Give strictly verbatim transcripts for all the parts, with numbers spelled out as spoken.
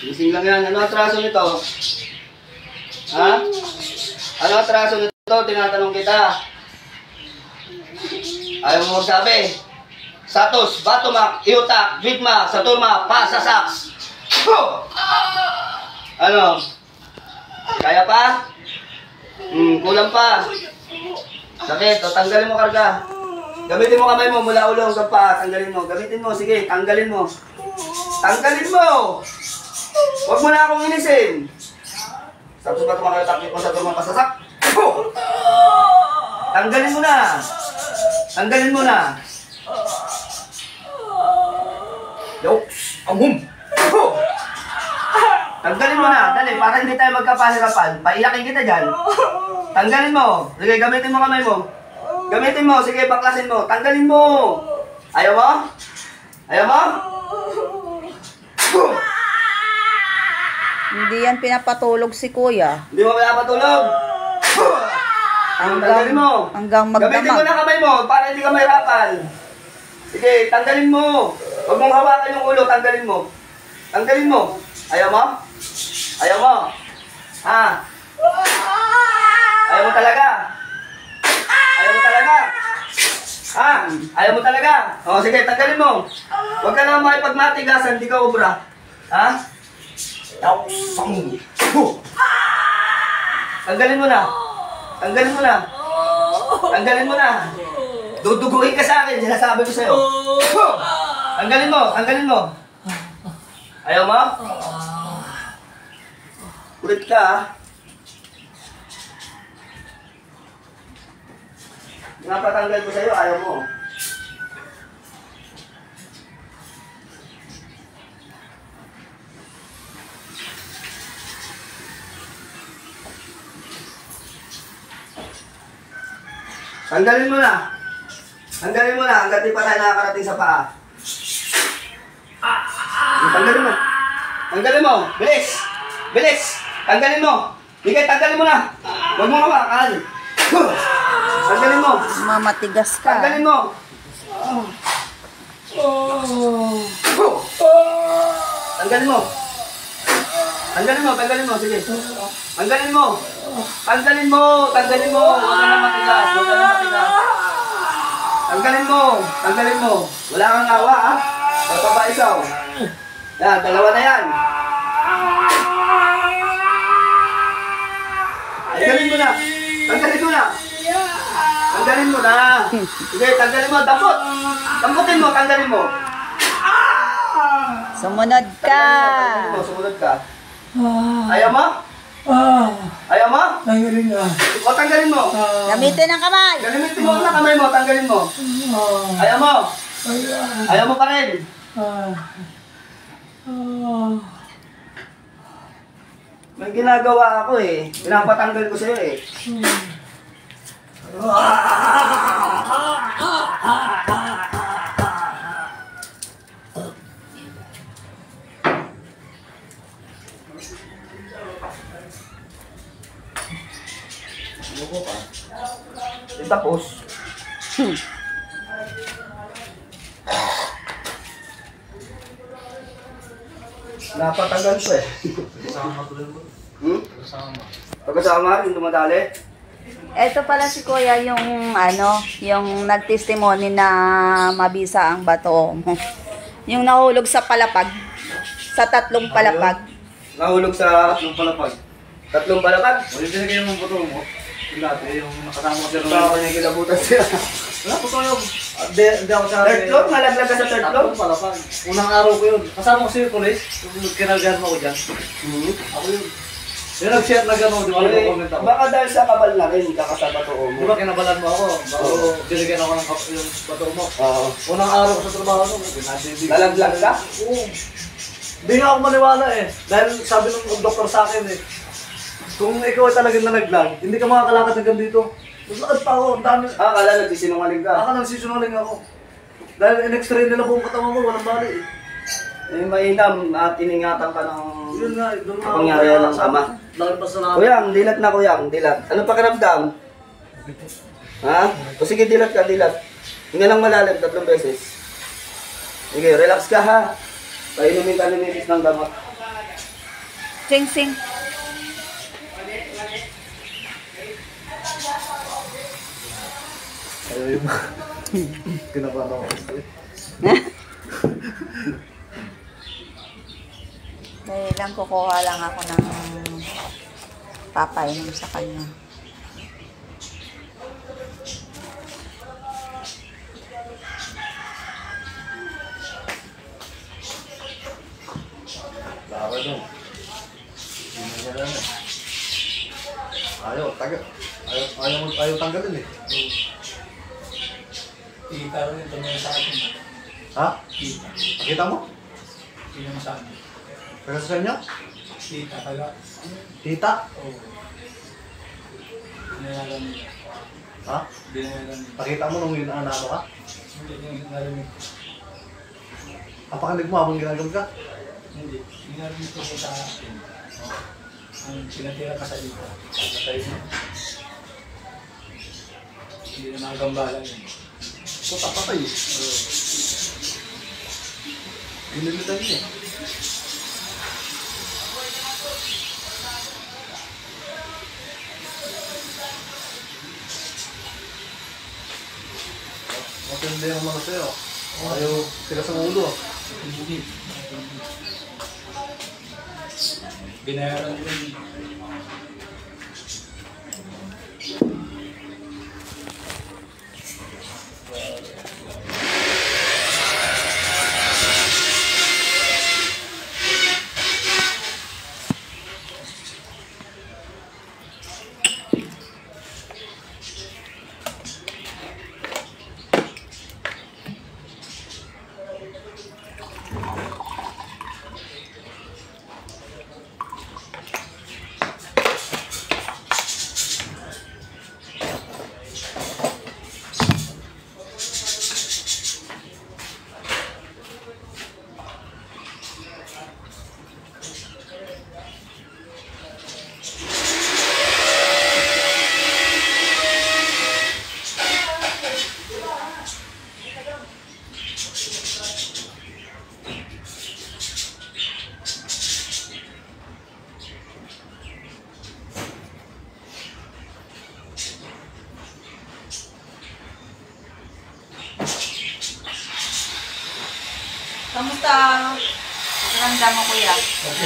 Gising lang yan. Ano atraso nito? Ha? Ano atraso nito? Tinatanong kita. Ayaw mo magsabi. Satos, Batomak, Iutak, Vitma, Saturma, Pasasaks. Ano? Kaya pa? Hmm, kulang pa. Sakit, o tanggalin mo karga. Gamitin mo kamay mo mula ulo hanggang paa. Tanggalin mo, gamitin mo, sige, tanggalin mo. Tanggalin mo! Huwag mo na akong inisin. Tapos ba tumakalatakit mo sa turmang pasasak? Tanggalin mo na. Tanggalin mo na. Yo, amum. Tanggalin mo na, dali, para hindi tayo magkapahirapan. Paiyakin kita dyan. Tanggalin mo. Sige, gamitin mo kamay mo. Gamitin mo, sige, baklasin mo. Tanggalin mo. Ayaw mo? Ayaw mo? Hindi yan pinapatulog si kuya. Hindi mo pinapatulog. Tanggalin mo. Hanggang magdamag. Gamitin mo na kamay mo para hindi ka mahirapan. Sige, tanggalin mo. Huwag mong hawakan yung ulo, tanggalin mo. Tanggalin mo. Ayaw mo? Ayaw mo? Ha? Ayaw mo talaga? Ayaw mo talaga? Ha? Ayaw mo talaga? O, sige, tanggalin mo. Huwag ka na makipagmatigasan, di ka ubra. Ha? Tanggalin mo na. Tanggalin mo na. Tanggalin mo na. Duduguin ka sa akin, sinasabi ko sa'yo. Tanggalin mo, tanggalin mo. Ayaw mo? Kulit ka, ha? Napatanggal ko sa'yo, ayaw mo. Tanggalin mo na. Tanggalin mo na, hanggat di pa tayo nakakarating sa paa. Tanggalin mo. Tanggalin mo. Bilis. Bilis. Tanggalin mo. Bigay, tanggalin mo na. Huwag mo hawakan. Tanggalin mo. Mamatigas ka. Tanggalin mo. Tanggalin mo. Tanggalin mo, tanggalin mo. Sige. Tanggalin mo. Tanggalin mo. Tanggalin mo. Huwag ka na matigas. Huwag ka na matigas. Tanggalin mo. Tanggalin mo. Wala kang awa, ha? Papapaisaw. Yan, dalawa na yan. Tanggalin mo na. Tanggalin mo na. Tanggalin mo na. Sige, tanggalin mo. Dampot. Dampotin mo, tanggalin mo. Sumunod ka. Tanggalin mo, sumunod ka. Ayaw mo? Ayaw mo? Tanggalin na. O, tanggalin mo. Gamitin ang kamay. Gamitin mo na kamay mo, tanggalin mo. Ayaw mo? Ayaw mo pa rin. May ginagawa ako eh. Pinapatanggal ko sa'yo eh. Ano ko pa? E tapos. Hmm. Napatagal ko eh. Hmm? Pagkasama, yung dumadali? Ito pala si kuya yung ano, yung nagtestimony na mabisa ang bato mo. Yung nahulog sa palapag. Sa tatlong palapag. Nahulog sa tatlong palapag. Tatlong palapag? Wala din kayo ng buto mo. Yung dati, yung nakasama ko Ito ako niya kilabutan siya. Wala po tayo. Hindi, hindi ako sa... Third floor? Nalaglag ka sa third floor? Tatlong palapag. Unang araw ko yun. Kasama ko si Police. Yung kinalgahan mo ako dyan. Hmm. Ako yun. Yung nag-share na gano'n, di ba? Eh, Comment ako. baka dahil sa kabal na rin, kakasama to mo. Di ba kinabalan mo ako? Bago Oo. binigyan ako ng kap- yung bato mo. Oo. Unang araw ko sa trabaho ko, binabibig. Nalaglag ka? Oo. Hindi nga ako maniwala eh. Dahil sabi ng doktor sa akin eh, kung ikaw ay talagang nalaglag, hindi ka makakalakad hanggang dito. Maglakad pa ako, ang dami. Ah, kala nagsisinungaling ka. Aka nang sisungaling ako. Dahil in-x-ray nila buong katawan ko, walang bali eh. Eh, mainam at iningatan ka ng... Yun nga, doon nga. Pangyarihan ng sama. Laki pa sa lahat. Kuyang, dilat na kuyang, dilat. Ano pakiramdam? Ha? O sige, dilat ka, dilat. Hindi lang malalim, tatlong beses. Sige, relax ka ha. Painumin ka ni Mimis ng gamot. Sing sing. Ayaw yung kinabata ko kasi. Dahil lang kukuha lang ako ng papainom sa kanya. Laka nung. Hindi na yan eh. Ayaw, taga. Ayaw, ayaw, ayaw tanggalin eh. Kita rin ito mga sa akin. Ha? Kita. Nakita mo? Hindi naman sa akin. Taga sa inyo? Kita kaya. Tita? Oo. Binayaran nila. Ha? Binayaran nila. Nakita mo nung inaanano ka? Hindi yung narinig. Apakalig mo habang ginagamit ka? Hindi. Narinig ko sa akin. Ang pinatira ka sa ita. Patay mo. Hindi na nakagambala yun. Puta, patay eh. Oo. Ginilitan niya eh. Matindi ang mga sa'yo. Ayaw sila sa ulo. Hindi. Binayaran nila yun. Kamusta? Pakiramdam mo, kuya? Okay.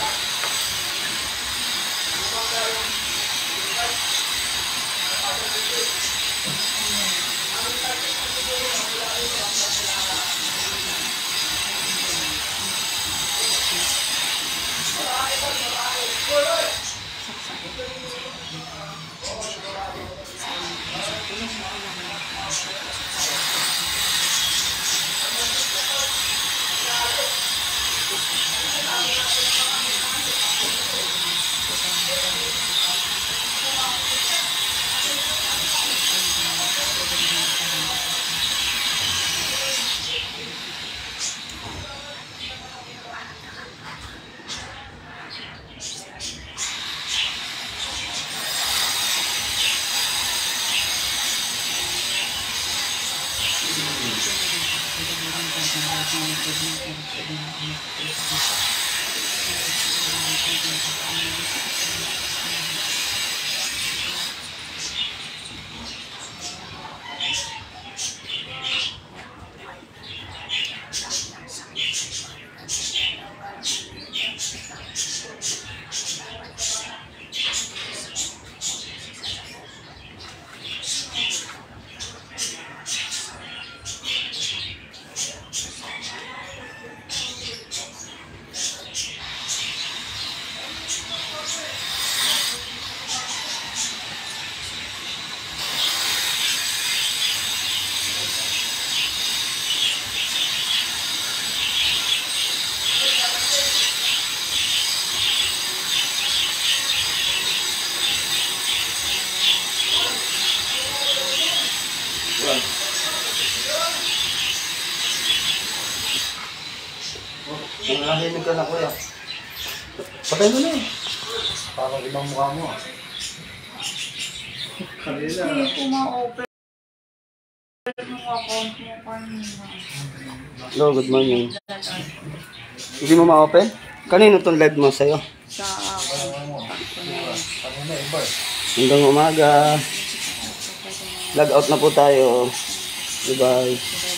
Nanganginig ka na, kuya. Patay mo na eh. Parang ibang mukha mo ah. Kanina. Hindi ko ma-open yung account mo kanina. Hello, good morning. Hindi mo ma-open? Kanino itong live mo sa'yo? Sa Hanggang umaga. Log out na po tayo. Bye-bye.